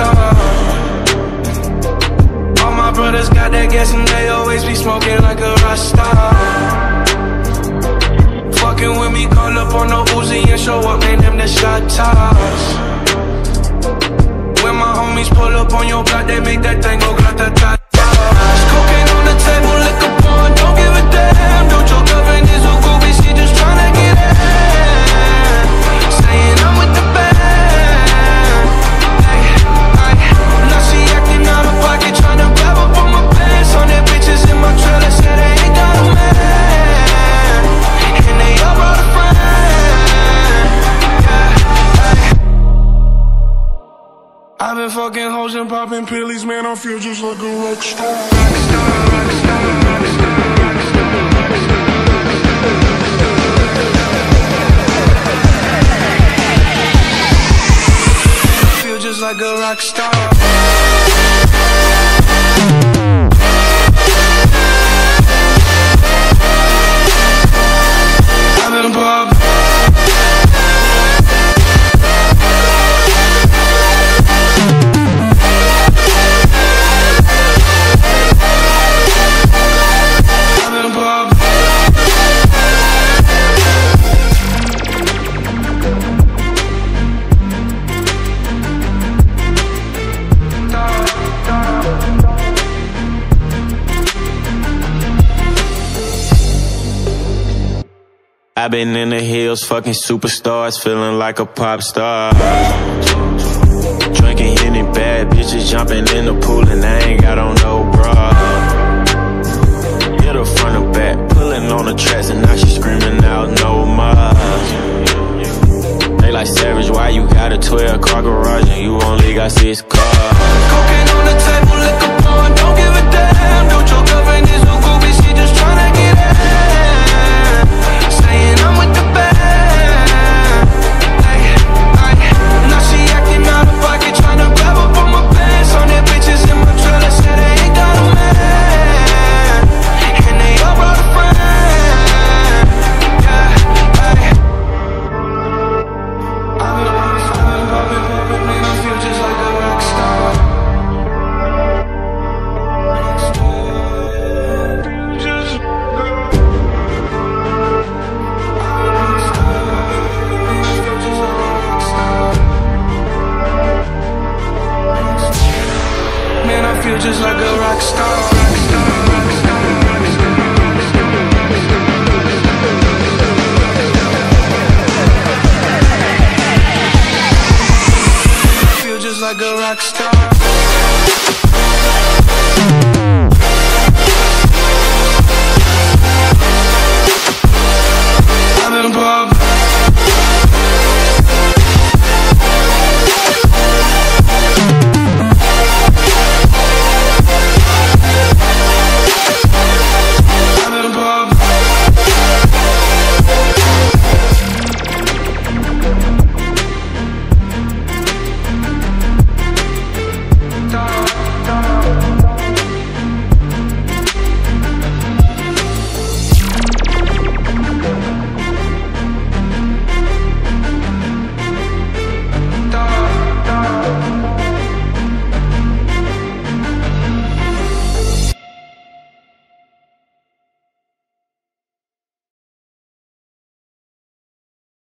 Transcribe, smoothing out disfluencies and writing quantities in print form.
star. All my brothers got that gas and they always be smoking like a rock star. Fucking with me, call up on the Uzi and show up, name them the shot toss. When my homies pull up on your block, they make that thing go grata-ta-ta. Cocaine on the table, liquor pouring, don't give a damn. Don't your girlfriend is a groupie, she just tryna get in. Saying I'm with the band. Now she acting out of pocket, tryna grab up on my pants. On their bitches in my trailer, said they ain't got a man. And they all brought a friend. I've been fucking hoes and popping pillies, man, I feel just like a rock star. I feel just like a rock star. I've been popping. I've been in the hills, fucking superstars, feeling like a pop star. Drinking any bad bitches, jumping in the pool, and I ain't got on no bra. Hit her front or back, pulling on the tracks, and now she screaming out no more. They like Savage, why you got a 12-car garage and you only got 6 cars? Cocaine on the table, liquor pouring, don't give a damn. Don't your girlfriend is a groupie, she just tryna get in. Saying I'm with the band. Now she acting out of pocket, tryna grab up on my pants. On their bitches in my trailer, said they ain't got a man. And they all brought a friend. I've been popping, man, I feel just like a rock star. Man, I feel just like a rock star. I feel just like a rock star.